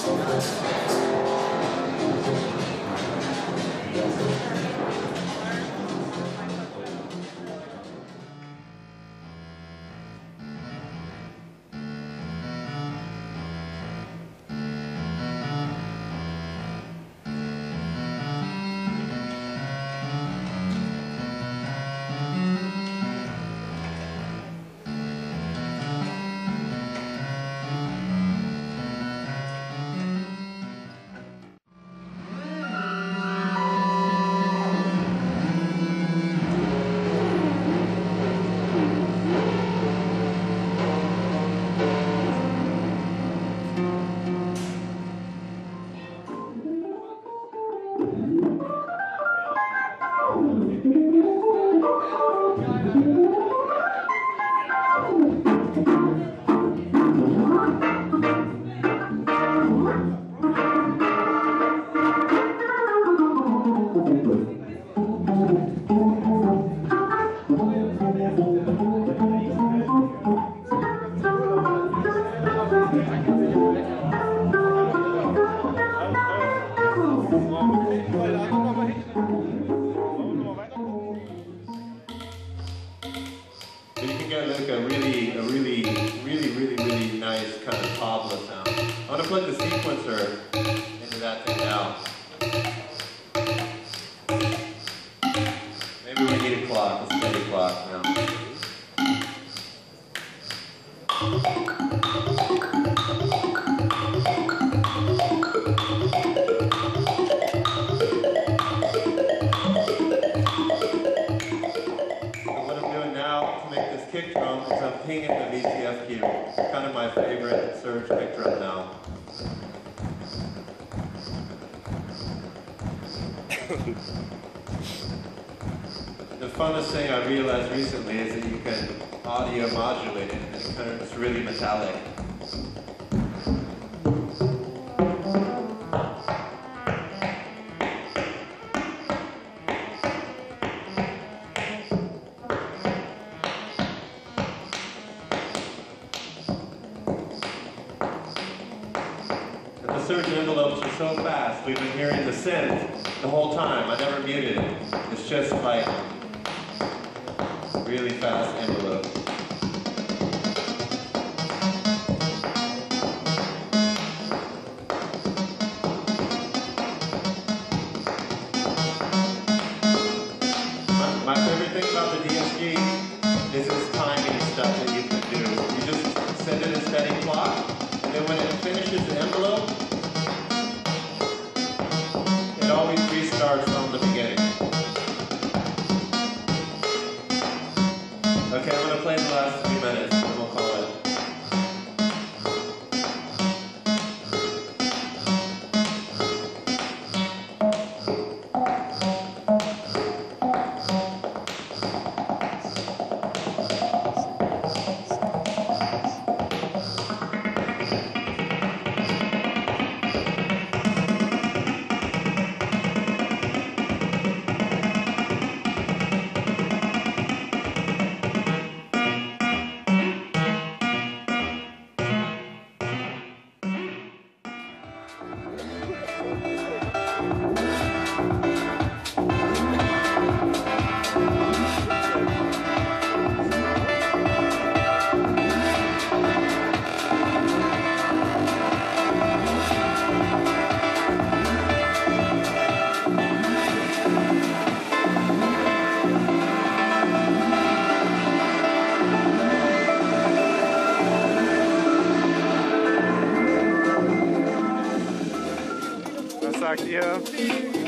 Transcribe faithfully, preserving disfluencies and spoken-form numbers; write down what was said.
The funnest thing I realized recently is that you can audio modulate it, and it kind of, it's really metallic. And the surge envelopes are so fast, we've been hearing the synth the whole time. I never muted it. It's just like really fast envelope. My, my favorite thing about the D S G is this timing stuff that you can do. You just send it a steady clock, and then when it finishes the envelope, it always restarts from the beginning. Okay, I'm going to play the last few minutes, and we'll call it. Was sagt ihr?